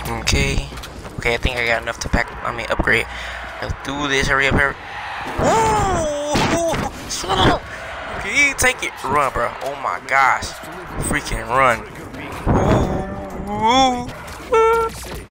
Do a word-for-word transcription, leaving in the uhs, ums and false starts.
Okay. Okay, I think I got enough to pack. I mean, upgrade. Let's do this. Hurry up, hurry. Ooh! Slow. Okay, take it. Run, bro. Oh my gosh. Freaking run. Ooh. Ooh.